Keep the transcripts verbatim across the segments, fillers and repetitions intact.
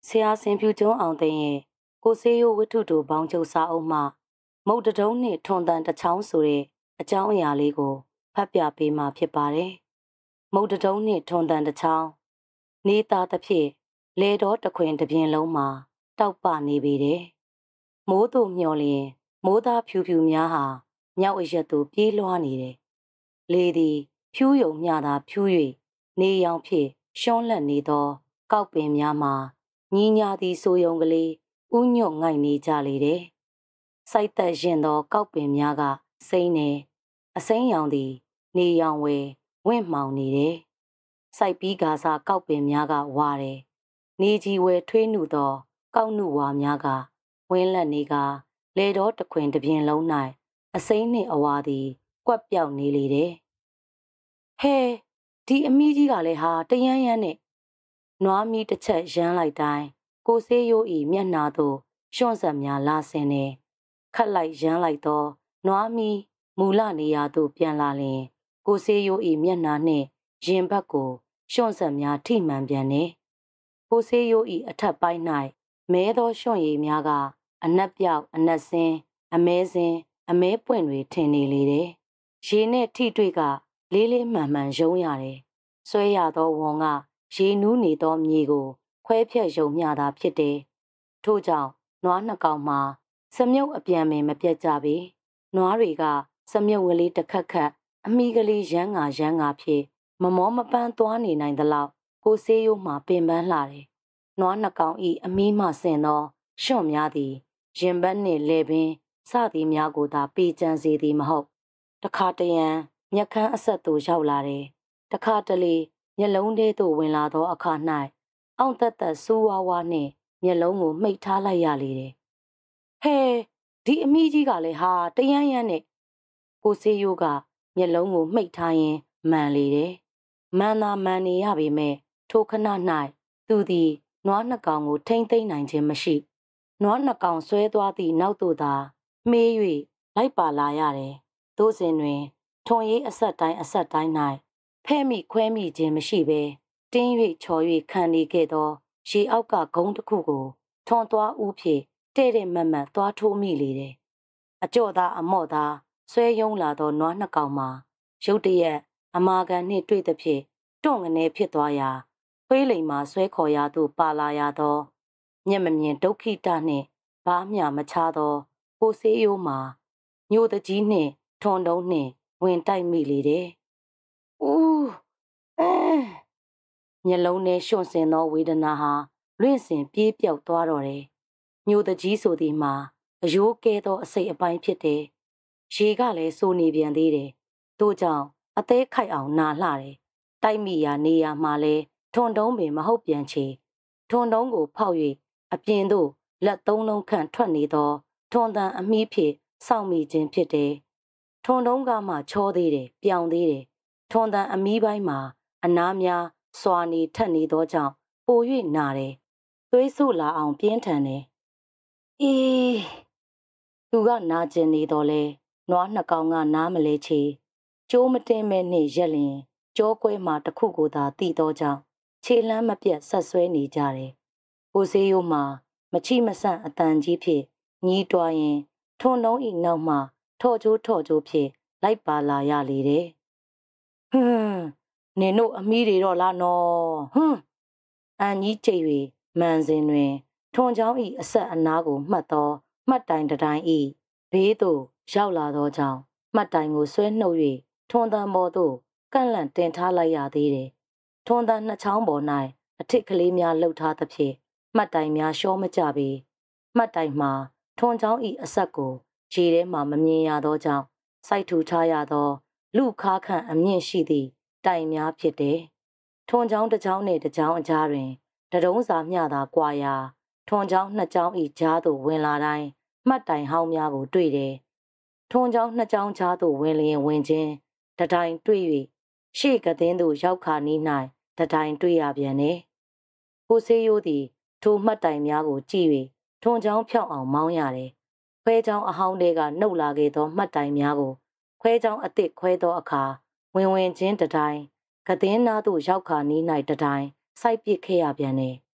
ဆရာစင်ဖြူကျွန်းအောင်သိန်းရဲ့ကိုဆေးရိုးဝတ္ထုတူဘောင်ချုပ်စာအုပ်မှမုတ်တတုံးနှင့်ထွန်တန်တချောင်းဆိုတဲ့အကြောင်းအရာလေးကိုဖတ်ပြပေးမှာဖြစ်ပါတယ်။မုတ်တတုံးနှင့်ထွန်တန်တချောင်းနေသားသဖြင့်လေတော်တခွင်တစ်ပြင်းလုံးမှာတောက်ပနေပေတယ်။မိုးတို့မျောလျင်မိုးသားဖြူဖြူများဟာမြောက်အရက်သို့ပြေးလွှားနေတယ်။လေသည်ဖြူးယုံမျှသာဖြူး၍နေရောင်ဖြင့်ရှွန်းလက်နေသောကောက်ပင်များမှာညီညာသည်ဆိုယုံကလေးဥညွတ်ငိုက်နေကြလေတယ်။စိုက်သက်ရင်သောကောက်ပင်များကစိမ့်နေအစိမ်းရောင်သည်နေရောင်ဝဲဝင့်မှောင်နေတယ်။စိုက်ပြီးကားစားကောက်ပင်များကဝါတယ်။နေကြီးဝဲထွေးနှုသောကောက်နှုဝါများကဝင်းလက်နေကလေတော်တခွင်တစ်ပြင်းလုံး၌အစိမ်းနှင့်အဝါသည်ကွက်ပြောက်နေလေတယ်။ဟဲဒီအမိကြီးကလည်းဟာတရမ်းရမ်းနဲ့နွားမီတစ်ချက်ရမ်းလိုက်တိုင်းကိုဆေးရိုးဤမျက်နှာသို့ရွှွန့်ဆက်များလာဆင်းနေခတ်လိုက်ရမ်းလိုက်သောနွားမီမူလနေရာသို့ပြန်လာလျင်ကိုဆေးရိုးဤမျက်နှာနှင့်ရင်ဘတ်ကိုရွှွန့်ဆက်များထိမှန်ပြန်နေကိုဆေးရိုးဤအထက်ပိုင်း၌မဲသောရွှွန့်ရည်များကအနက်ပြောက်အနက်စင်းအမဲစင်းအမဲပွင့်တွေထင်နေလေတယ်ရေနှင့်ထိတွေ့ကလေးလေးမှန်မှန်ယုံရတယ်ဆွဲရသောဝန်ကရေနူးနေသောမြေကိုခွဲဖြက်ယုံမျှသာဖြစ်တယ်။ထို့ကြောင့်နွားနှစ်ကောင်မှာစမြုပ်အပြန်ပင်မပြတ်ကြပေ။နွားတွေကစမြုပ်ကလေးတစ်ခတ်ခတ်အမိကလေးရမ်းငါရမ်းငါဖြစ်မမောမပန်းသွားနေနိုင်သလောက်ကိုဆေးရိုးမှပင်ပန်းလာတယ်။နွားနှစ်ကောင်ဤအမိမှဆင်သောရွှွန့်များသည်ရင်ဘတ်နှင့်လေပင်စသည်များကိုသာပေကျန်စေသည်မဟုတ်။တခါတရံမျက်ခမ်းအဆက်သို့ရောက်လာတယ်။တခါတလေမျက်လုံးထဲသို့ဝင်လာသောအခါ၌အောင့်သက်သက်စူးဝါးဝါနှင့်မျက်လုံးကိုမှိတ်ထားလိုက်ရလေတယ်။ဟဲဒီအမိကြီးကလည်းဟာတရမ်းရမ်းနဲ့ကိုဆေးရိုးကမျက်လုံးကိုမှိတ်ထားရင်မှန်လေတယ်။မှန်သာမှန်နေရပေမဲ့ထိုခဏ၌သူသည်နွားနှစ်ကောင်ကိုထိမ့်သိမ့်နိုင်ခြင်းမရှိ။နွားနှစ်ကောင်ဆွဲသွားသည့်နောက်သို့သာမှေး၍လိုက်ပါလာရတယ်။သို့စဉ်တွင်ထွန်ရေးအဆက်တိုင်းအဆက်တိုင်း၌ဖဲ့မိခွဲမိခြင်းမရှိဘဲတင်း၍ချော်၍ခံနေခဲ့သောရေအောက်ကဂုံးတစ်ခုကိုထွန်သွားဦးဖြင့်တဲ့တဲ့မတ်မတ်သွားထိုးမိလေတယ်။အကြော့သားအမော့သားဆွဲယုံလာသောနွားနှစ်ကောင်မှာရုတ်တရက်အမာကန်နှင့်တွေ့သဖြင့်တွန့်ငနေဖြစ်သွားရာခွေးလိမ်မှာဆွဲခေါ်ရာသို့ပါလာရသောမျက်မမြင်ဒုက္ခိတနှင့်ဘားမြမချသောကိုဆေးရိုးမှာညိုတကြီးနှင့်ထွန်တုံးနှင့်ဝင်တိုက်မိလေတယ်။ဦးအဲမျက်လုံးထဲရွှွန့်စင်သောဝေဒနာဟာလွင့်စင်ပြေးပြောက်သွားတော့တယ်။ညိုတကြီးဆိုသည်မှာအယိုးကဲသောအစိတ်အပိုင်းဖြစ်တယ်။ရေကလည်းစိုးနေပြန်သေးတယ်။တို့ကြောင့်အသေးခိုက်အောင်နာလှတယ်။တိုက်မိရာနေရာမှာလဲထွန်တုံးပင်မဟုတ်ပြန်ချေထွန်တုံးကိုဖောက်၍အပြင်သို့လက်သုံးလုံးခန့်ထွက်နေသောထွန်တန်အမီးဖြင့်စောင့်မိခြင်းဖြစ်တယ်။ထွန်တုံးကမှချောသေးတယ်ပြောင်သေးတယ်။ထွန်တန်အမီးပိုင်းမှာအနားများစွာနေထက်နေသောကြောင့်ပို၍နာတယ်။သွေးဆုလာအောင်ပြင်းထန်တယ်။အေးသူကနာကျင်နေတော့လဲနွားနှစ်ကောင်ကနားမလဲချေကျိုးမတင်မဲ့နှင့်ရက်လျင်ကြောကွဲမှာတစ်ခုကိုသာတည်သောကြောင့်ခြေလမ်းမပြတ်ဆက်ဆွဲနေကြတယ်။ကိုဆေးရိုးမှာမချိမဆန့်အတန်ကြီးဖြင့်ညီးတွားရင်ထွန်လုံးဤနောက်မှထော့ကျိုးထော့ကျိုးဖြင့်လိုက်ပါလာရလေတယ်။ဟွန်းနင်တို့အမီးတွေတော့လားနော်ဟွန်းအန်ကြီးကြိတ်၍မှန်စဉ်တွင်ထွန်ချောင်းဤအဆက်အနားကိုမှတ်သောမှတ်တိုင်တိုင်းဤဘေးသို့ရောက်လာသောကြောင့်မှတ်တိုင်ကိုဆွဲနှုတ်၍ထွန်တန်ပေါ်သို့ကန့်လန့်တင်ထားလိုက်ရသေးတယ်။ထွန်တန်နှစ်ချောင်းပေါ်၌အထစ်ကလေးများလှုပ်ထားသဖြင့်မှတ်တိုင်များရှောမကြပေမှတ်တိုင်မှာထွန်ချောင်းဤအဆက်ကိုရေထဲမှမမြင်ရသောကြောင့်စိုက်ထူထားရသောလူခါခန့်အမြင့်ရှိသည့်တိုင်များဖြစ်တယ်။ထွန်ချောင်းတစ်ချောင်းနှင့်တစ်ချောင်းအကြားတွင်တတုံးစာမျှသာကွာရာထွန်ချောင်းနှစ်ချောင်းဤကြားသို့ဝင်လာတိုင်းမှတ်တိုင်ဟောင်းများကိုတွေ့တယ်။ထွန်ချောင်းနှစ်ချောင်းကြားသို့ဝင်လျင်ဝင်ခြင်းတတိုင်တွေ့၍ရှေ့ကသင်းသို့ရောက်ခါနီး၌တတိုင်တွေ့ရပြန်တယ်။ကိုဆေးရိုးသည်ထိုမှတ်တိုင်များကိုကြည့်၍ထွန်ချောင်းဖြောက်အောင်မောင်းရတယ်။ခွဲချောင်းအဟောင်းတွေကနှုတ်လာခဲ့သောမှတ်တိုင်များကိုခွဲချောင်းအသစ်ခွဲသောအခါဝင်ဝင်ချင်းတတိုင်ကသင်းနာသို့ရောက်ခါနီး၌တတိုင်စိုက်ပစ်ခဲ့ရပြန်တယ်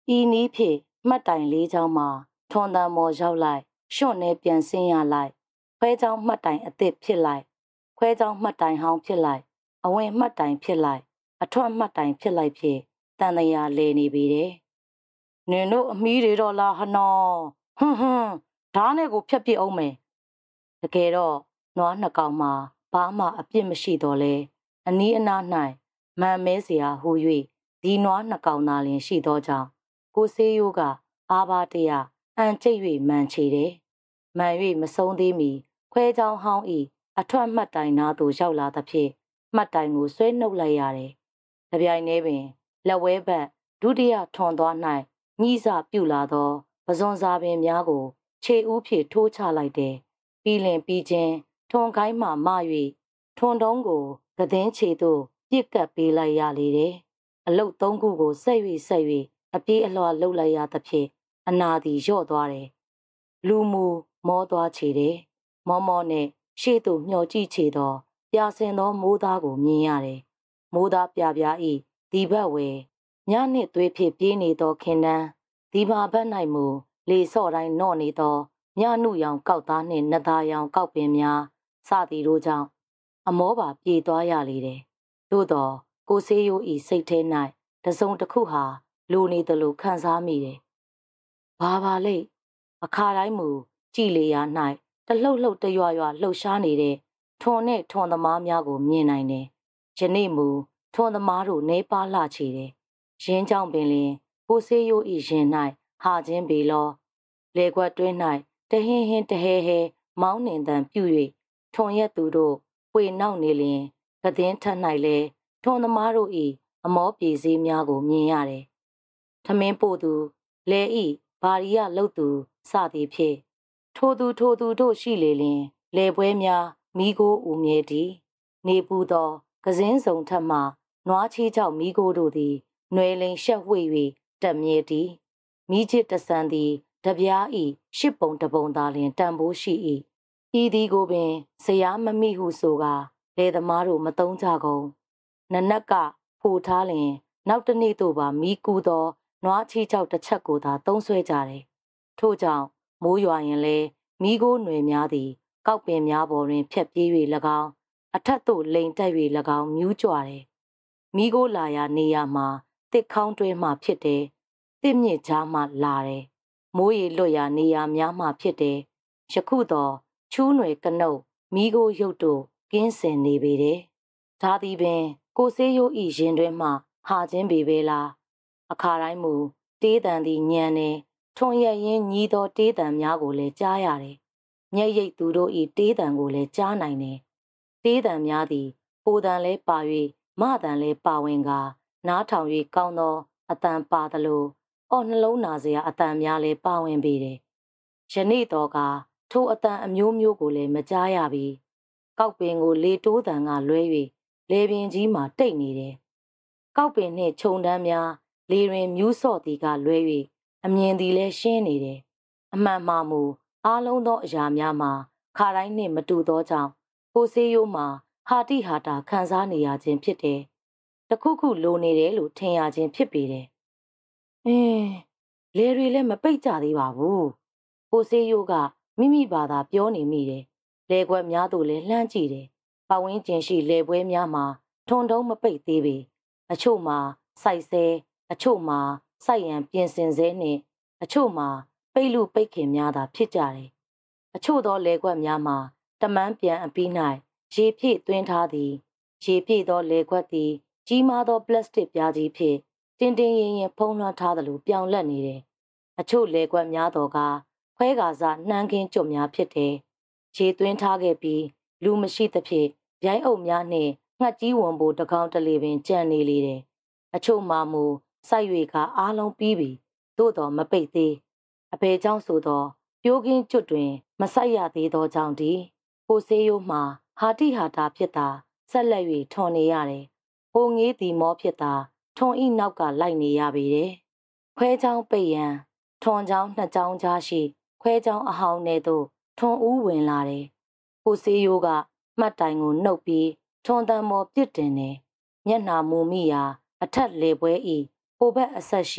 ဤနည်းဖြင့်မှတ်တိုင်လေးချောင်းမှာထွန်တန်မော်ရောက်လိုက်ရှွန့်နေပြန်ဆင်းရလိုက်ခွဲချောင်းမှတ်တိုင်အသစ်ဖြစ်လိုက်ခွဲချောင်းမှတ်တိုင်ဟောင်းဖြစ်လိုက်အဝင်မှတ်တိုင်ဖြစ်လိုက်အထွက်မှတ်တိုင်ဖြစ်လိုက်ဖြင့်တန်တရာလဲနေပြီတဲ့နင်တို့အမီးတွေတော့လားဟနော်ဟွန်းဟွန်းဓားနဲ့ကိုဖြတ်ပြစ်အောင်မယ်တကယ်တော့နွားနှစ်ကောင်မှာဘာမှအပြစ်မရှိတော့လဲအနီးအနား၌မန်မဲเสียဟူ၍ဒီနွားနှစ်ကောင်သာလျှင်ရှိသောကြောင့်ကိုဆေးရိုးကအာဘာတရအန်ကျိတ်၍မန်ချေတယ်မန်၍မဆုံးသေးမီခွဲချောင်းဟောင်းဤအထွက်မှတ်တိုင်နာသို့ရောက်လာသဖြင့်မှတ်တိုင်ကိုဆွဲနှုတ်လိုက်ရတယ်တပြိုင်တည်းပင်လက်ဝဲဘက်ဒုတိယထွန်သွား၌ညှိစပြုလာသောပဇွန်စာပင်များကိုခြေဦးဖြင့်ထိုးချလိုက်တယ်ပြီးလင်ပြီးချင်းထွန်ကိုင်းမှမ၍ထွန်တုံးကိုကသင်းခြေသို့ပြစ်ကပ်ပေးလိုက်ရလေတယ်အလုတ်သုံးခုကိုဆက်၍ဆက်၍အပြေးအလွှာလှုပ်လိုက်ရသဖြင့်အနာသည်လျော့သွားတယ်လူမူမောသွားချေတယ်မောမောနဲ့ရှေ့သို့မျှော်ကြည့်ချေသောပြဆင်သောမိုးသားကိုမြင်ရတယ်မိုးသားပြပြဤဒီဘက်ဝဲညနှင့်သွေးဖြစ်ပြေးနေသောခင်တန်းဒီဘာဘက်၌မူလေဆော့တိုင်းနော့နေသောညနုရောင်ကောက်သားနှင့်နသားရောင်ကောက်ပင်များစသည်တို့ကြောင့်အမောပါပြေးသွားရလေတယ်သို့သောကိုဆေးရိုးဤစိတ်ထဲ၌တစုံတစ်ခုဟာလိုနေသလိုခံစားမိတယ်ဘာပါလိမ့်အခါတိုင်းမူကြည်လေရာ၌တလှုပ်လှုပ်တရွရွလှုပ်ရှားနေတဲ့ထွန်နဲ့ထွန်သမားများကိုမြင်နိုင်တယ်ယနေ့မူထွန်သမားတို့နေပါလှချေတယ်ရင်းကြောင့်ပင်လင်ကိုဆေးရိုးဤရင်၌ဟာခြင်းပေလောလေခွက်တွင်း၌တဟင်းဟင်းတဟဲဟဲမောင်းနှင်တန်ပြု၍ထွန်ရက်သူတို့ပွေနောက်နေလျင်ကသင်းထက်၌လဲထွန်သမားတို့ဤအမောပြေစည်းများကိုမြင်ရတယ်ထမင်းပို့သူလဲဤဘာရီယလှုပ်သူစသည်ဖြင့်ထိုသူထိုသူတို့ရှိလေလျင်လေပွဲများမိโกဦးမြဲသည်နေပူသောကစင်းစုံထက်မှနွားချီကြောက်မိโกတို့သည်ຫນွေလိန်ရှက်ဝှေ့၍တက်မြဲသည်မိချစ်တဆန်သည်တပြားဤရှစ်ပုံတပုံသာလျှင်တန်ဖိုးရှိ၏ဤသည်ကိုပင်ဇရာမမိဟုဆိုကာလေသမားတို့မသုံးကြကုန်နနက်ကဖိုထားလျင်နောက်တနေ့သို့ပါမိကူသောနွားချီကြောက်တစ်ချက်ကိုသာသုံးဆွဲကြတယ်ထို့ကြောင့်မိုးရွာရင်လဲမိโกຫນွေများသည်ကောက်ပင်များပေါ်တွင်ဖြက်ပြေး၍၎င်းအထက်သို့လိန်တက်၍၎င်းမြူးကြွတယ်မိโกလာရာနေရာမှာတစ်ခေါင်းတွဲမှဖြစ်တယ်တစ်မြစ်ကြားမှလာတယ်မိုးရေလွတ်ရာနေရာများမှဖြစ်တယ်ယခုတော့ချူးနွယ်ကနုတ်မိโกရုပ်တို့ကင်းစင်နေပေတယ်ဒါသည်ပင်ကိုဆေးရိုးဤရင်တွင်မှဟာခြင်းပေပဲလားအခါတိုင်းမူတေးတန်သည်ညံနေထွန်ရရင်ညီးသောတေးတန်များကိုလည်းကြားရတယ်မျက်ရိပ်သူတို့ဤတေးတန်ကိုလည်းကြားနိုင်တယ်တေးတန်များသည်ပိုတန်လဲပါ၍မတန်လဲပါဝင်ကာနားထောင်၍ကောင်းသောအတန်ပါသလိုအော်နှလုံးနာစရာအတန်များလဲပါဝင်ပေတယ်ယနေ့တော့ကထိုအတန်အမျိုးမျိုးကိုလည်းမကြားရပြီကောက်ပင်ကိုလေတိုးတန်ကလွဲ၍လေပင်ကြီးမှာတိတ်နေတယ်ကောက်ပင်နှင့်ခြုံတန်းများလေတွင်မြူးစော့သည်ကလွဲ၍အမြင်သည်လည်းရှင်းနေတယ်အမှန်မှမူအားလုံးသောအရာများမှာခါတိုင်းနှင့်မတူသောကြောင့်ကိုဆေးရိုးမှာဟာတိဟာတာခံစားနေရခြင်းဖြစ်တယ်တခုခုလိုနေတယ်လို့ထင်ရခြင်းဖြစ်ပေတယ်အင်းလေတွေလည်းမပိတ်ကြသေးပါဘူးကိုဆေးရိုးကမိမိဘာသာပြောနေမိတယ်လေခွက်များတို့လည်းလှမ်းကြည့်တယ်ပတ်ဝန်းကျင်ရှိလေပွဲများမှာထွန်တုံးမပိတ်သေးပေအချို့မှာစိုက်ဆဲအချို့မှာစိုက်ရန်ပြင်ဆင်ဆဲနှင့်အချို့မှာပိတ်လူပိတ်ခင်များသာဖြစ်ကြတယ်အချို့သောလေခွက်များမှာတမန်းပြန်အပြီး၌ရေဖြည့်သွင်းထားသည်ရေဖြည့်သောလေခွက်သည်ကြီးမားသောပလတ်စတစ်ပြားကြီးဖြင့်တင်းတင်းရင်ရင်ဖုံးလွှမ်းထားသလိုပြောင်လက်နေတယ်အချို့လေခွက်များတော့ကခွဲကာစားနှမ်းခင်းကြွများဖြစ်တယ်ရေသွင်းထားခဲ့ပြီးလူမရှိသဖြင့်ရိုင်းအုပ်များနှင့်ငှက်ကြီးဝန်ပိုတကောင်တလေပင်ကြံနေလေတယ်အချို့မှမူစိုက်၍ကအားလုံးပြီးပြီသို့တော်မပိတ်သေးအဘယ်ကြောင့်ဆိုသောပြိုးကင်းကျွတ်တွင်မဆိုင်ရသေးသောကြောင့်ဒီကိုဆေးရိုးမှာဟာတိဟာတာဖြစ်တာဆက်လက်၍ထွန်နေရတယ်ဟိုငေးတီမောဖြစ်တာထွန်ဤနောက်ကလိုက်နေရပေတယ်ခွဲချောင်းပိတ်ရန်ထွန်ချောင်းနှစ်ချောင်းကြားရှိခွဲချောင်းအဟောင်းထဲသို့ထွန်ဦးဝင်လာတယ်ကိုဆေးရိုးကမှတ်တိုင်ကိုနှုတ်ပြီးထွန်တံမော်ပြစ်တင်တယ်မျက်နှာမူမိရာအထက်လေပွဲဤဟိုဘက်အဆက်ရှိ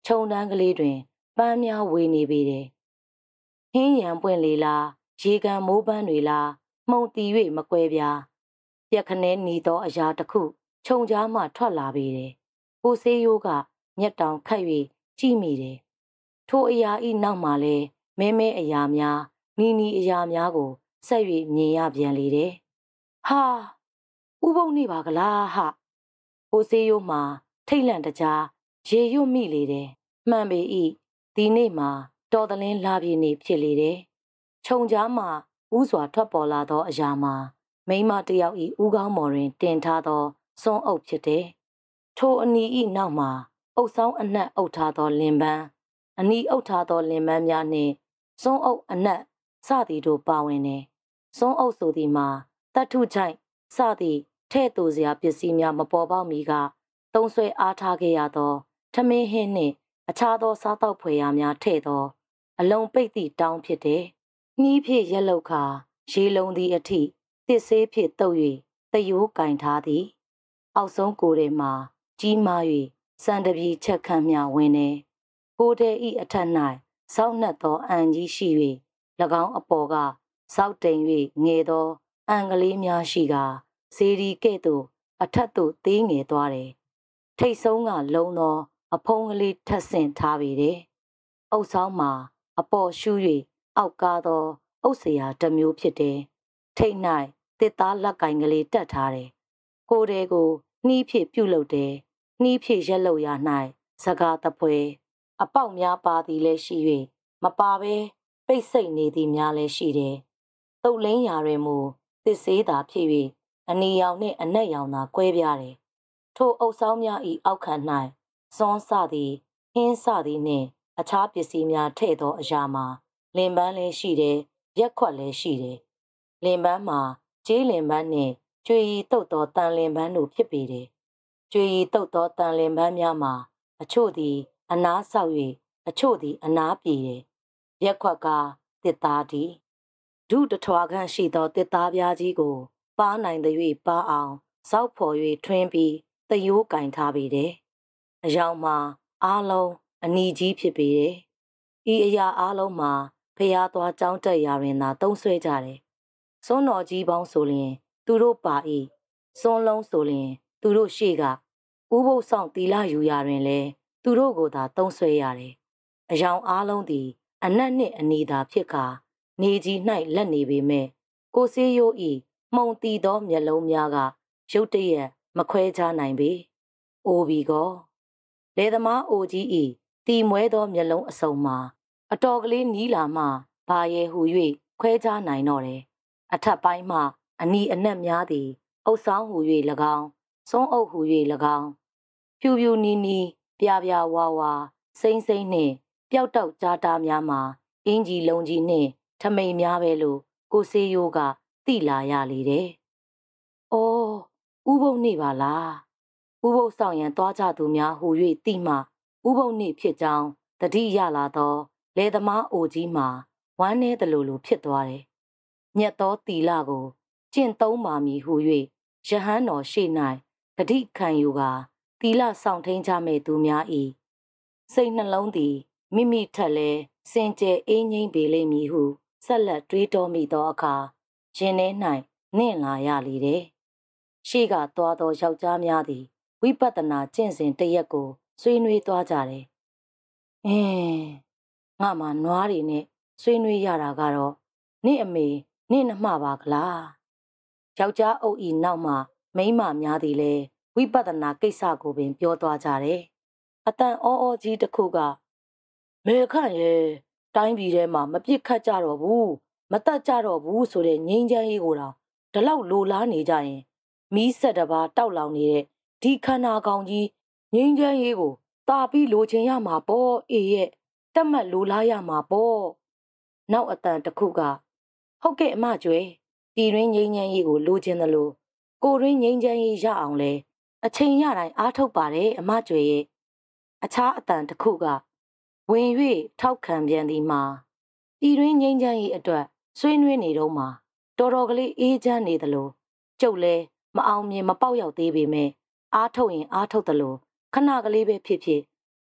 ခြုံတန်းကလေးတွင်ပန်းများဝေနေပေတယ်ဟင်းရံပွင့်လေလားရေကန်မိုးပန်းတွေလားမှုန်တီ၍မကွဲပြားပြက်ခနဲနီသောအရာတစ်ခုခြုံကြားမှထွက်လာပေတယ်ကိုဆေးရိုးကမျက်တောင်ခတ်၍ကြည့်မိတယ်ထိုအရာဤနောက်မှလည်းမဲမဲအရာများနီနီအရာများကိုဆက်၍မြင်ရပြန်လေတယ်ဟာဥပုံနေပါကလားဟကိုဆေးရိုးမှာထိတ်လန့်တကြားရေရွတ်မိလေတယ်မှန်ပေ၏ဒီနေ့မှာတော်သလင်းလာပြေနေဖြစ်လေတယ်ခြုံကြားမှာဥစွာထွက်ပေါ်လာသောအရာမှာမိမတယောက်ဤဥကောင်းမော်တွင်တင်ထားသောစွန်းအုပ်ဖြစ်တယ်ထိုအနီဤနောက်မှာအုပ်ဆောင်အနက်အုပ်ထားသောလင်ပန်းအနီအုပ်ထားသောလင်ပန်းများနှင့်စွန်းအုပ်အနက်စသည်တို့ပါဝင်တယ်စွန်းအုပ်ဆိုသည်မှာတတ်ထုချိုက်စသည်ထဲ့သူစရာပစ္စည်းများမပေါ်ပေါက်မီကသုံးဆွဲအားထားခဲ့ရသောထမင်းဟင်းနှင့်အခြားသောစားတောက်ဖွယ်ရာများထဲ့သောအလုံးပိတ်သည့်တောင်းဖြစ်တယ်နှီးဖြင့်ရက်လောက်ခါရေလုံးသည့်အထိတစ်ဆေးဖြင့်တုပ်၍တယိုးကင်ထားသည်အောက်ဆုံးကိုယ်ထဲမှာကြီးမား၍စံတပြီချက်ခန့်မြဝင်နေကိုယ်ထဲဤအထက်၌စောက်နှက်သောအန်ကြီးရှိ၍၎င်းအပေါ်ကစောက်တိမ်၍ငယ်သောအန်ကလေးများရှိကာစေဒီကဲ့သို့အထက်သို့သေးငယ်သွားတယ်ထိတ်ဆုံးကလုံးသောအဖုံးကလေးထပ်ဆင့်ထားပေတယ်အုပ်ဆောင်မှာအပေါ်ရှူး၍အောက်ကားသောအုပ်စရာတစ်မျိုးဖြစ်တယ်ထိတ်၌တစ်သားလက်ကင်ကလေးတက်ထားတယ်ကိုယ်တဲကိုနှီးဖြင့်ပြုတ်လုပ်တယ်နှီးဖြင့်ရက်လုပ်ရ၌စကားတပွဲအပေါက်များပါသည်လည်းရှိ၍မပါဘဲပိတ်ဆိတ်နေသည်များလည်းရှိတယ်တုတ်လင်းရာတွင်မူတစ်ဆေးသာဖြစ်၍အနီရောင်နှင့်အနက်ရောင်သာကွဲပြားတယ်ထိုအုပ်ဆောင်များ၏အောက်ခံ၌စွန်းစသည်ဟင်းစသည်နှင့်အခြားပစ္စည်းများထည့်သောအရာမှာလင်ပန်းလည်းရှိတယ်ရက်ခွက်လည်းရှိတယ်လင်ပန်းမှာကျေးလင်ပန်းနှင့်ကျွေရီတုတ်သောတန်လင်ပန်းတို့ဖြစ်ပေတယ်ကျွေရီတုတ်သောတန်လင်ပန်းများမှာအချို့သည်အနားဆောက်၍အချို့သည်အနားပြေတယ်ရက်ခွက်ကတစ်သားသည်ဒုတထွားခန့်ရှိသောတစ်သားပြားကြီးကိုပါနိုင်သည်၍ပါအောင်စောက်ဖော်၍ထွင်းပြီးတယိုးကင်ထားပေတယ်အယောင်မှာအားလုံးအနီကြီးဖြစ်ပေတယ်ဤအရာအားလုံးမှာဖျားသွားကြောင်းတက်ရာတွင်သာသုံးဆွဲကြတယ်စွန်းတော်ကြီးပေါင်းဆိုလျင်သူတို့ပါ၏စွန်းလုံးဆိုလျင်သူတို့ရှေ့ကဥပုသ်ဆောင်တီလာယူရာတွင်လည်းသူတို့ကိုသာသုံးဆွဲရတယ်အယောင်အားလုံးသည်အနက်နှင့်အနီသာဖြစ်ကာနေကြီး၌လက်နေပေမဲ့ကိုဆေးရိုးဤမှုန်တီသောမျက်လုံးများကရုတ်တရက်မခွဲခြားနိုင်ပေအိုဘီကောလေသမားအိုကြီးဤတီမွဲသောမျက်လုံးအစုံမှာအတော်ကလေးနီးလာမှဘာရဲဟူ၍ခွဲခြားနိုင်တော့တယ်အထက်ပိုင်းမှအနီအနက်များသည်အုပ်ဆောင်ဟူ၍၎င်းစွန်းအုပ်ဟူ၍၎င်းဖြူဖြူနီနီပြပြဝါဝါစိမ့်စိမ့်နှင့်ပျောက်တောက်ကြားတာများမှာအင်းကြီးလုံးကြီးနှင့်ထမိန်များပဲလို့ကိုဆေးရိုးကသိလာရလေတယ်။အော်ဥပုံနေပါလား။ဥပုပ်ဆောင်ရန်သွားကြသူများဟူ၍သိမှဥပုံနေဖြစ်ကြောင်းတတိရလာသောလေသမားအိုကြီးမှာဝမ်းနည်းသလိုလိုဖြစ်သွားတယ်။မြတ်သောတီလာကိုကျင့်သုံးပါမည်ဟူ၍ရဟန်းတော်ရှေ့၌ဂတိခံယူကာတီလာဆောင်ထိန်ကြမဲ့သူများ၏စိတ်နှလုံးသည်မိမိထက်လဲစင်ကြယ်အေးငိမ့်ပေလိမ့်မည်ဟုဆက်လက်တွေးတောမိသောအခါရင်ထဲ၌နင့်လာရလေတယ်။ရှေ့ကသွားသောယောက်ျားများသည်ဝိပဿနာကျင့်စဉ်တရက်ကိုဆွေးနွေးသွားကြတယ်။အင်းငါမှနွားတွေနဲ့ဆွေးနွေးရတာကတော့နင့်အမေနင့်နှမပါကလား။ယောက်ျားအုပ်ဤနောက်မှမိန်းမများသည်လဲဝိပဿနာကိစ္စကိုပင်ပြောသွားကြတယ်။အတန်အောအောကြီးတစ်ခုကမေခန့်ရဲ့တိုင်းပြည်ထဲမှာမပြစ်ခတ်ကြတော့ဘူးမတတ်ကြတော့ဘူးဆိုတဲ့ငြိမ်းချမ်းရေးကိုတော့ဒီလောက်လိုလားနေကြရင်မီးဆက်တပါတောက်လောင်နေတဲ့ဒီခန္ဓာကောင်ကြီးငြိမ်းချမ်းရေးကိုတာပြီးလိုချင်ရမှာပေါ့အေးရဲ့တက်မှတ်လိုလားရမှာပေါ့နောက်အတန်တစ်ခုကဟုတ်ကဲ့အမကျွဲပြည်ရင်းငြိမ်းချမ်းရေးကိုလိုချင်တယ်လို့ကိုရင်းငြိမ်းချမ်းရေးရအောင်လဲအချိန်ရတိုင်းအားထုတ်ပါတယ်အမကျွဲရဲ့အခြားအတန်တစ်ခုကဝင်၍ထောက်ခံပြန်သည်မှာပြည်တွင်းငြိမ်းချမ်းရေးအတွက်ဆွေးနွေးနေတော့မှာတော်တော်ကလေးအေးချမ်းနေသလိုကျုပ်လဲမအောင်မြင်မပေါက်ရောက်သေးပေမဲ့အားထုတ်ရင်အားထုတ်သလိုခဏကလေးပဲဖြစ်ဖြစ်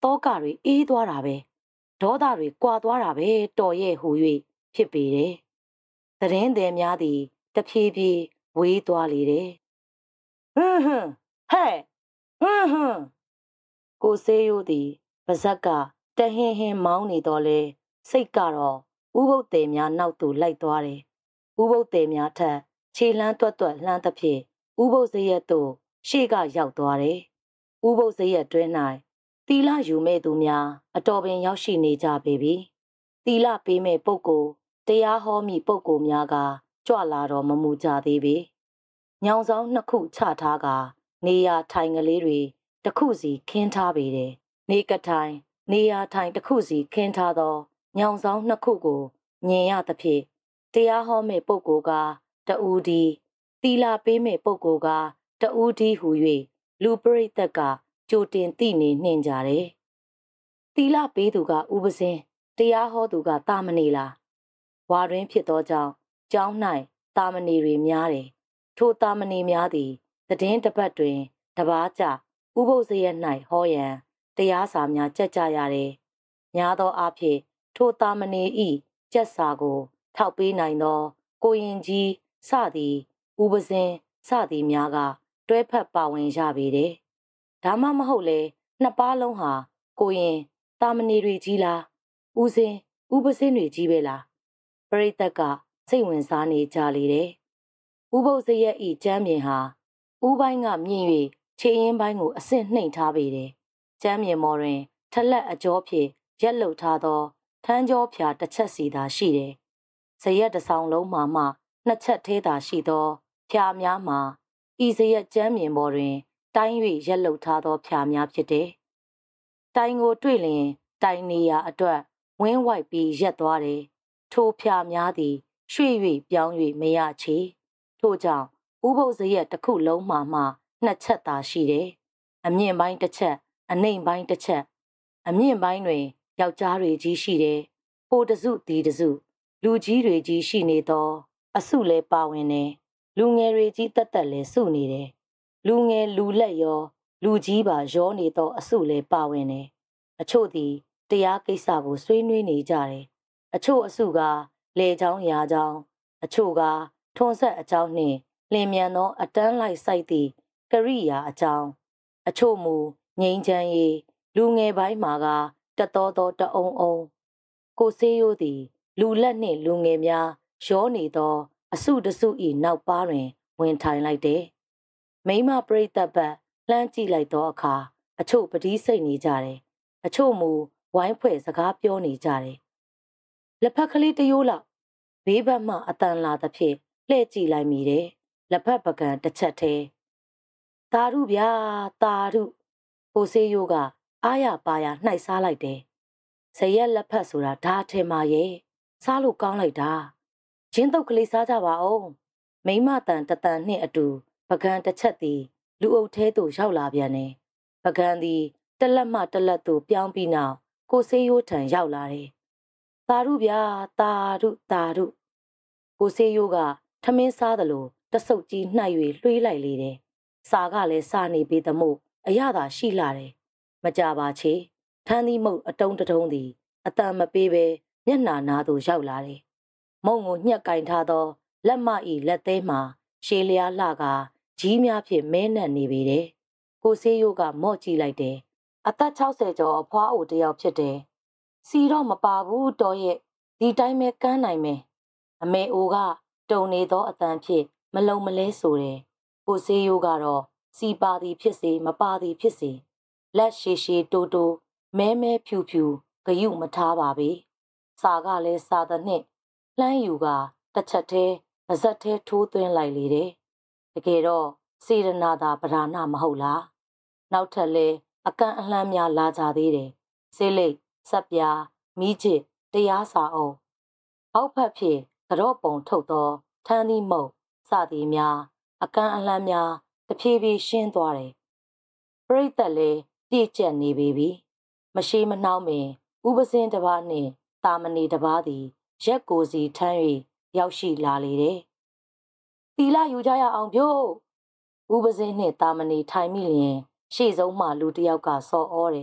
တောကတွေအေးသွားတာပဲဒေါသတွေကွာသွားတာပဲတော်ရဲ့ဟူ၍ဖြစ်ပေတယ်သတင်းသည်များသည်တဖြည်းဖြည်းဝေးသွားလေတယ်ဟွန်းဟွန်းဟဲ့ဟွန်းဟွန်းကိုစေးရိုးသည်ပါဇက်ကတဟင်းဟင်းမောင်းနေတော့လေစိတ်ကတော့ဥပုပ်သည်များနောက်သို့လိုက်သွားတယ်ဥပုပ်သည်များထက်ခြေလှမ်းတွတ်တွတ်လှမ်းသဖြင့်ဥပုပ်စရက်သို့ရှေ့ကရောက်သွားတယ်ဥပုပ်စရက်တွင်၌တီလာယူမဲ့သူများအတော်ပင်ရောက်ရှိနေကြပေပြီတီလာပေးမဲ့ပုဂ္ဂိုလ်တရားဟောမိပုဂ္ဂိုလ်များကကြွလာတော့မမူကြသေးပေညောင်ဆောင်နှစ်ခုချထားကနေရာထိုင်ကလေးတွေတစ်ခုစီခင်းထားပေတယ်နေကထိုင်နေရာထိုင်တစ်ခုစီခင်းထားသောညောင်ဆောင်နှစ်ခုကိုမြင်ရသဖြင့်တရားဟောမဲ့ပုဂ္ဂိုလ်ကတဦးဒီတီလာပေးမဲ့ပုဂ္ဂိုလ်ကတဦးဒီဟူ၍လူပရိသတ်ကကြိုတင်သိနေနှင်ကြတယ်တီလာပေးသူကဥပစင်းတရားဟောသူကတာမဏေလားဝါတွင်ဖြစ်သောကြောင့်ကျောင်း၌တာမဏေတွေများတယ်ထိုတာမဏေများသည်သတင်းတစ်ပတ်တွင်တပားကြဥပုပ်စရက်၌ဟောရန်တရားစာများကြက်ကြရတယ်များသောအားဖြင့်ထိုတာမဏေဤကြက်စာကိုထောက်ပေးနိုင်သောကိုရင်ကြီးစသည်ဥပစင်းစသည်များကတွဲဖက်ပါဝင်ရပေတယ်ဒါမှမဟုတ်လေနှစ်ပါးလုံးဟာကိုရင်တာမဏေတွေကြီးလားဦးစင်းဥပစင်းတွေကြီးပဲလားပရိသတ်ကစိတ်ဝင်စားနေကြလေတယ်ဥပုပ်စရက်ဤကျမ်းမြင်ဟာဥပိုင်းကမြင့်၍ခြေရင်းပိုင်းကိုအဆင့်နှိမ်ထားပေတယ်ကျမ်းမြင်မော်တွင်ထလက်အကျော်ဖြင့်ရက်လုထားသောထန်းကျော်ဖြာတစ်ချက်စီသာရှိတယ်ဇရက်တစ်ဆောင်လုံးမှာမှနှစ်ချက်သေးသာရှိသောဖြာများမှာဤဇရက်ကျမ်းမြင်ပေါ်တွင်တိုင်း၍ရက်လုထားသောဖြာများဖြစ်တယ်တိုင်ကိုတွေ့လျင်တိုင်နေရာအတွက်ဝင်းဝိုက်ပြီးရက်သွားတယ်ထိုဖြာများသည်ရွှေ့၍ပြောင်း၍မရချေထို့ကြောင့်ဥပုပ်ဇရက်တစ်ခုလုံးမှာမှနှစ်ချက်သာရှိတယ်အမြင့်ပိုင်းတစ်ချက်အနိမ့်ပိုင်းတစ်ချက်အမြင့်ပိုင်းတွင်ယောက်ျားတွေကြီးရှိတယ်ပိုတစုဒီတစုလူကြီးတွေကြီးရှိနေသောအစုလဲပါဝင်တယ်လူငယ်တွေကြီးတက်တက်လဲစုနေတယ်လူငယ်လူလက်ရောလူကြီးပါရောနေသောအစုလဲပါဝင်တယ်အချို့သည်တရားကိစ္စကိုဆွေးနွေးနေကြတယ်အချို့အစုကလေချောင်းရာချောင်းအချို့ကထွန်ဆက်အကြောင်းနှင့်လင်မြန်သောအတန်းလိုက်စိုက်သည့်ကရိယာအကြောင်းအချို့မူငိမ့်ချမ်းရေးလူငယ်ပိုင်းမှာကတတော်တော်တအုံအုံကိုစေးရိုးသည်လူလက်နှင့်လူငယ်များရောနေသောအစုတစု၏နောက်ပါတွင်ဝင်ထိုင်လိုက်တယ်မိမပရိသတ်ပတ်လှမ်းကြည့်လိုက်သောအခါအချို့ပတိစိတ်နေကြတယ်အချို့မူဝိုင်းဖွဲ့စကားပြောနေကြတယ်လက်ဖက်ကလေးတရိုးလောက်ဘေးဘက်မှအတန်လာသဖြင့်လှည့်ကြည့်လိုက်မိတယ်လက်ဖက်ပကံတစ်ချက်သေးတာရုဗျာတာရုကိုစေးရိုးကအားရပါရနှိုက်စားလိုက်တယ်ဇရက်လက်ဖက်ဆိုတာဒါထဲမှာရဲ့စားလို့ကောင်းလိုက်တာဂျင်းတုတ်ကလေးစားကြပါဦးမိမတန်တတန်နှင့်အတူပကံတစ်ချက်သည်လူအုပ်ထဲသို့ရောက်လာပြန်တယ်ပကံသည်တလက်မှတလက်သို့ပြောင်းပြီးနောက်ကိုစေးရိုးထံရောက်လာတယ်တာရုဗျာတာရုတာရုကိုစေးရိုးကထမင်းစားသလိုတဆုပ်ကြီးနှိုက်၍လွှေးလိုက်လေတယ်စာကလည်းစားနေပေသမို့အရသာရှိလာတယ်မကြပါချေထန်းသီးမုတ်အတုံးတုံးသည်အတန်မပေးပဲမျက်နှာနာသို့ရောက်လာတယ်မုံကိုညှက်ကင်ထားသောလက်မဤလက်သေးမှာရှေးလျားလှကကြီးများဖြင့်မဲနှက်နေပေတယ်ကိုစေးရိုးကမော့ကြည့်လိုက်တယ်အသက်၆၀ကျော်အဖွားအိုတယောက်ဖြစ်တယ်စီတော့မပါဘူးတော်ရဲ့ဒီတိုင်းပဲကမ်းနိုင်မယ်အမေအိုကတုံနေသောအတန်ဖြင့်မလုံမလဲဆိုတယ်ကိုစေးရိုးကတော့စီပါသည်ဖြစ်စေမပါသည်ဖြစ်စေလက်ရှည်ရှည်တိုးတိုးမဲမဲဖြူဖြူဂယုမထားပါပေစာကလည်းစာသနှင့်လှမ်းယူကတစ်ချက်သေးပါဇက်သေးထိုးသွင်းလိုက်လေတယ်တကယ်တော့စေရနာသာပဓာနာမဟုတ်လားနောက်ထပ်လဲအကန့်အလှမ်းများလာကြသေးတယ်စေးလိတ်ဆက်ပြားမိချစ်တရားစာအုပ်အောက်ဖက်ဖြင့်ကြော့ပုံထုတ်သောထန်းသီးမုတ်စသည်များအကန့်အလှမ်းများတဖြည်းဖြည်းရှင်းသွားတယ်ပရိသတ်လည်းပြည့်ကျက်နေပေပြီမရှိမနှောင်းပင်ဥပစင်းတစ်ပါးနှင့်တာမဏေတစ်ပါးသည်ရက်ကိုစီထမ်း၍ရောက်ရှိလာလေတယ်။တီလာယူကြရအောင်ပြုတ်ဥပစင်းနှင့်တာမဏေထိုင်မိလျင်ရှေ့ဆုံးမှလူတစ်ယောက်ကစော်ဩတယ်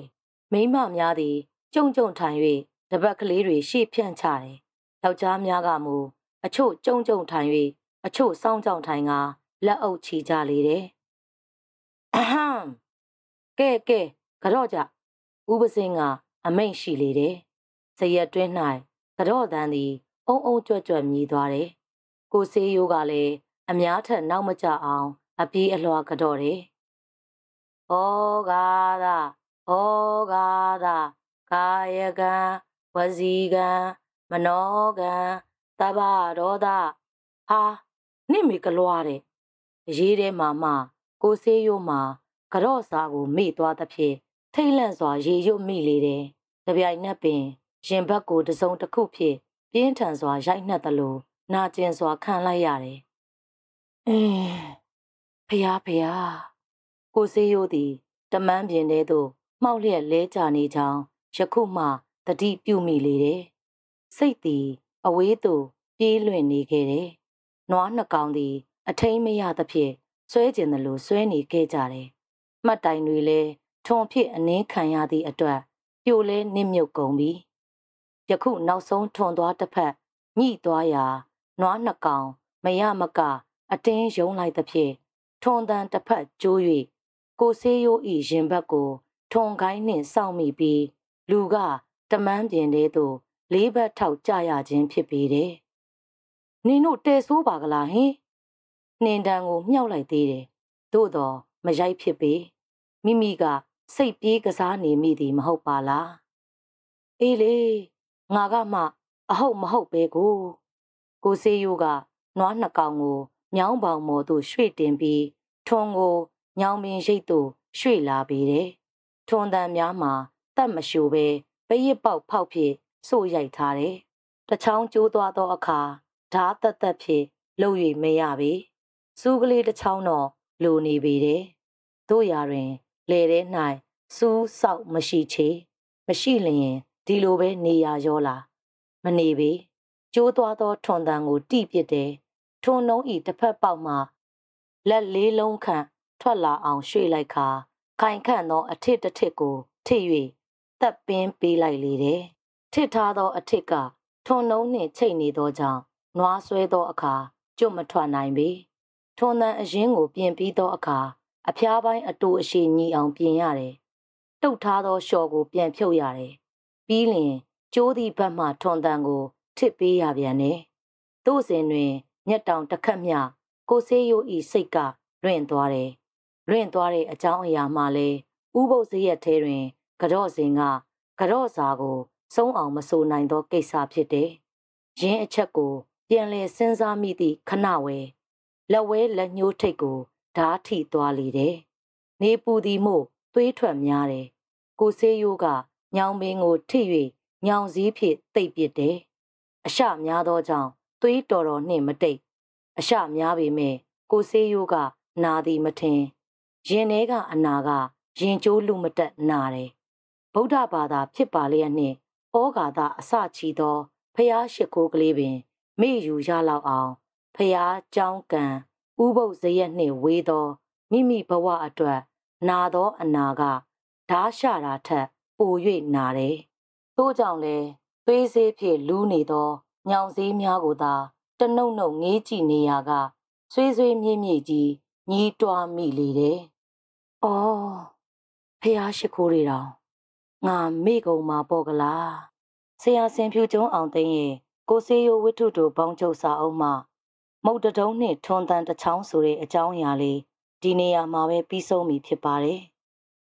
မိန်းမများသည်ကြုံကြုံထိုင်၍တပတ်ကလေးတွေရှေ့ဖြန့်ချတယ်။ယောက်ျားများကမူအချို့ကြုံကြုံထိုင်၍အချို့စောင်းကြောင်ထိုင်ကလက်အုပ်ချီကြလေတယ်။အဟမ်ကဲကဲကတော့ကြဥပစင်းကအမိန့်ရှိလေတယ်။ဇရက်တွင်း၌ကတော့တန်းသည်အုံအုံကြွက်ကြွက်မြည်သွားတယ်။ကိုစေးရိုးကလည်းအများထက်နောက်မကျအောင်အပြေးအလွှာကတော့တယ်။ဩဃာသဩဃာသကာယကံဝစီကံမနောကံတဗ္ဗရောဓဟာနင့်မေကလွားတဲ့ရေးထဲမှာမှကိုစေးရိုးမှာကတော့စာကိုမေ့သွားသဖြင့်ထိတ်လန့်စွာရေရွတ်မိလေတယ်။ကြပြိုင်နှက်ပင်ရင်ဘတ်ကိုတစုံတစ်ခုဖြင့်ပြင်းထန်စွာရိုက်နှက်သလိုနာကျင်စွာခံလိုက်ရတယ်။အင်းဖျားဖျားကိုစေးရိုးသည်တမန်းပြင်ထဲသို့မှောက်လျက်လဲကျနေကြောင်းယခုမှတတိပြုမိလေတယ်။စိတ်သည်အဝေးသို့ပြေးလွင့်နေခဲ့တယ်။နွားနှစ်ကောင်သည်အထိန်မရသဖြင့်ဆွဲကျင်သလိုဆွဲနေခဲ့ကြတယ်။မှတ်တိုင်တွေလည်းထွန်ဖြစ်အနှင်းခံရသည့်အတွက်ပြိုလဲနစ်မြုပ်ကုန်ပြီ။ယခုနောက်ဆုံးထွန်သွားတစ်ဖက်ညှိသွားရာနွားနှစ်ကောင်မရမကအတင်းယုံလိုက်သဖြင့်ထွန်တန်တစ်ဖက်ကျိုး၍ကိုစေးရိုးဤရင်ဘတ်ကိုထွန်ခိုင်းနှင့်စောင့်မိပြီးလူကတမန်းပြင်ထဲသို့လေးဘက်ထောက်ကြရခြင်းဖြစ်ပေတယ်။နင်တို့တဲဆိုးပါကလားဟင်နှင်တန်ကိုမြှောက်လိုက်သေးတယ်။သို့တော့မရိုက်ဖြစ်ပေမိမိကစိတ်ပြေးကစားနေမိသည်မဟုတ်ပါလား။အေးလေငါကမှအဟုတ်မဟုတ်ပဲကိုကိုစေးရိုးကနွားနှစ်ကောင်ကိုမြောင်းပေါင်မော်သို့ရွှေ့တင်ပြီးထွန်ကိုညောင်ပင်ရိပ်သို့ရွှေ့လာပေတယ်။ထွန်တန်များမှာတတ်မရှို့ပဲပရစ်ပေါက်ဖောက်ဖြစ်စို့ရိုက်ထားတယ်။တချောင်းကျိုးသွားသောအခါဓာတ်သက်သက်ဖြစ်လှုပ်၍မရပေ။စူးကလေးတစ်ချောင်းတော့လိုနေပေတယ်။တို့ရာတွင်လေထဲ၌စူးဆောက်မရှိချေမရှိလျင်ဒီလိုပဲနေရရောလားမနေပေကျိုးသွားသောထွန်တန်ကိုတိပစ်တယ်။ထွန်နှုံးဤတစ်ဖက်ပေါက်မှလက်လေးလုံးခန့်ထွက်လာအောင်ရွှေ့လိုက်ခါခိုင်ခန့်သောအထစ်တစ်ထစ်ကိုထိ၍တပ်ပင်းပေးလိုက်လေတယ်။ထစ်ထားသောအထစ်ကထွန်နှုံးနှင့်ချိတ်နေသောကြောင့်နွားဆွဲသောအခါကျွတ်မထွက်နိုင်ပေ။ထွန်တန်အရင်ကိုပြင်ပြီးသောအခါအဖျားပိုင်းအတူအရှိညီအောင်ပြင်ရတယ်။တုတ်ထားသောလျှော်ကိုပြန်ဖြုတ်ရတယ်။ပြီးလျင်ကျိုးသည့်ဘက်မှထွန်တန်ကိုထစ်ပေးရပြန်တယ်။သို့စဉ်တွင်မျက်တောင်တစ်ခတ်မျှကိုစေးရိုးဤစိတ်ကလွင့်သွားတယ်။လွင့်သွားတဲ့အကြောင်းအရာမှလည်းဥပုပ်စရက်ထဲတွင်ကတော့စဉ်ကကတော့စာကိုစုံအောင်မဆိုနိုင်သောကိစ္စဖြစ်တယ်။ရင်းအချက်ကိုပြန်လည်စဉ်းစားမိသည့်ခဏဝဲလက်ဝဲလက်ညှိုးထိတ်ကိုဓာထိသွားလေတယ်။နေပူသည်မို့သွေးထွက်များတယ်။ကိုစေးရိုးကညောင်ပင်ကိုထိ၍ညောင်စည်းဖြင့်တိတ်ပစ်တယ်။အရှများသောကြောင့်သွေးတော်တော်နှင့်မတိတ်အရှများပေမဲ့ကိုစေးရိုးကနာသည်မထင်ရင်ထဲကအနာကရင်ကျိုးလူမတက်နာတယ်ဗုဒ္ဓဘာသာဖြစ်ပါလျက်နှင့်ဩဃာသအစချီသောဖျားရှိခိုးကလေးပင်မေ့ယူရလောက်အောင်ဖျားကြောင်းကံဥပုပ်ဇရက်နှင့်ဝေးသောမိမိဘဝအတွက်နာသောအနာကဓာရှတာထက်ပို၍နာတယ်ထို့ကြောင့်လဲသွေးစေးဖြင့်လူးနေသောညောင်စည်းများကိုသာတနှုတ်နှုတ်ငေးကြည့်နေရကဆွေးဆွေးမြေ့မြေ့ကြီးညီးတွားမိလေတယ်။အော်ဖျားရှိခိုးတွေတောင်ငါမေ့ကုန်မှာပေါ့ကလား။ဆရာစင်ဖြူကျုံးအောင်သိန်းရဲ့ကိုစေးရိုးဝိထုတို့ဘောင်းချုပ်စာအုပ်မှမုတ်တတုံးနှင့်ထွန်တန်တချောင်းဆိုတဲ့အကြောင်းအရာလေးဒီနေရာမှာပဲပြီးဆုံးပြီဖြစ်ပါတယ်။